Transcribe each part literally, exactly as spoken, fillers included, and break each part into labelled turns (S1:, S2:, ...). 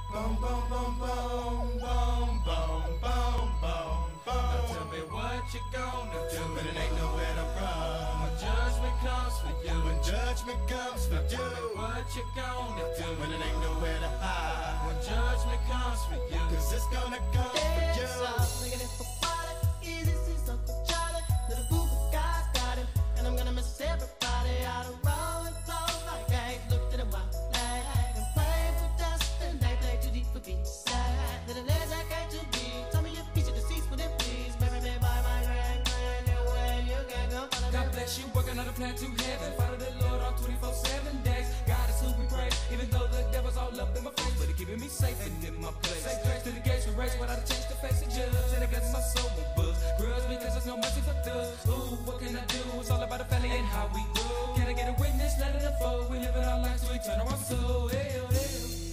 S1: Boom, boom, boom, boom, boom, boom, boom, boom, boom. Now tell me what you gonna do when it ain't nowhere to run. When judgment comes for you, when judgment comes for you. Tell me what you gonna do when it ain't nowhere to hide. When judgment comes for you, cause it's gonna come for you.
S2: Nigga, this for party, easy, see Uncle Charlie. Little boo guy's got him, and I'm gonna miss everybody out of row and flow like eggs. Look to the wild flag and play for dust, and they play too deep for beats. Little legs I came to be. Tell me your piece of the seats for them, please. Baby, baby, by my grand, grand, the way you can go.
S3: God bless you, working on a plan to heaven. Follow the Lord on twenty-four seven days. God is who we praise, even though the devil's all up in my face, but he keeping me safe and in my place. Say grace to the gates we race without a chance to face the judge. And I guess my soul will buzz. Grudge because there's no mercy for thugs. Ooh, what can I do? It's all about the family and how we grow. Can I get a witness? Let it unfold. We living our lives to eternal our soul. Hell, hell.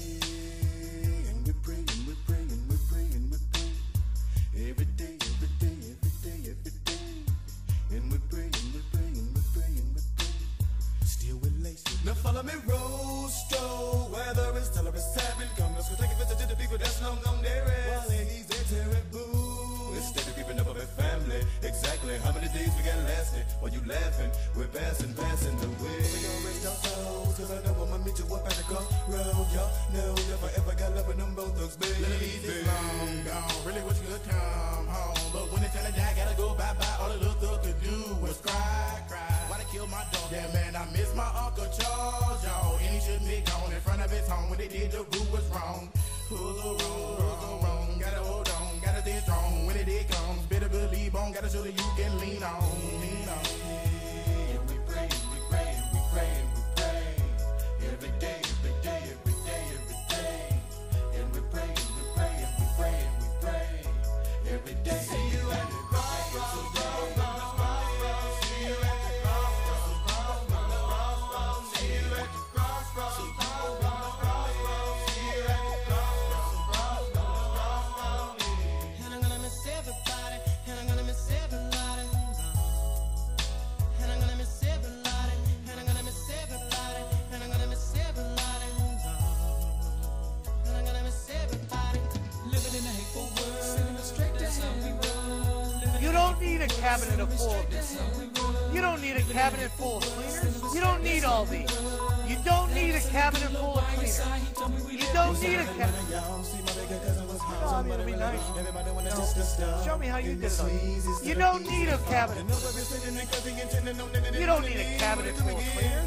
S1: Every day, every day, every day, every day. And we pray, and we pray, and we pray, and we pray. Still with lace. Now follow me, Rostro. Weather is tolerance having. Come, let's go take a visit to the people that's long gone there. While he's a terrible. Instead of keeping up with family. Exactly how many days we got lasting? While you laughing, we're passing, passing the way. We gon' rest our souls, cause I know I'ma meet you up at the crossroad. Y'all know if I ever got love with them both thugs, baby.
S4: It's long gone, really wish you could come home. But when it's time to die, gotta go bye-bye. All the little thug could do was cry, cry. Why they kill my dog? Yeah, man, I miss my Uncle Charles, y'all. And he shouldn't be gone in front of his home. When they did, the rule was wrong. Who's so wrong, who's so wrong? Gotta hold on, gotta stay strong. When it did comes, better believe on. Gotta show that you can lean on, lean on.
S1: And we pray, and we pray, and we pray, and we pray. Every day, every day, every day, every day. And we pray, and we pray, and we pray, and we pray. Every day. See you at the crossroads, crossroads, crossroads. See you at the crossroads, crossroads, crossroads. See you at the crossroads, crossroads, crossroads. See you at the crossroads, crossroads, crossroads.
S2: And I'm gonna miss everybody, and I'm gonna miss everybody. And I'm gonna miss everybody, and I'm gonna miss everybody, and I'm gonna miss everybody. And I'm gonna miss everybody.
S3: Living in a hateful world, sending us straight to how we roll. Living
S5: You
S3: in
S5: don't
S3: a
S5: need a cabinet of full of
S3: that's how we roll.
S5: You don't need a cabinet full of cleaners. You don't need all these. You don't need a cabinet full of cleaners. You don't need a cabinet. No, I mean, it'd be nice. No. Show me how you did it. On. You don't need a cabinet. You don't need a cabinet full of cleaners.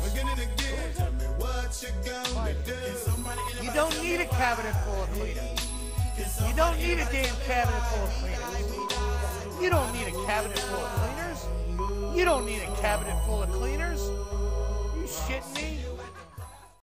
S5: You don't need a cabinet full of cleaners. You don't need a damn cabinet full of cleaners. You don't need a cabinet full of cleaners. You don't need a cabinet full of cleaners. You shitting me?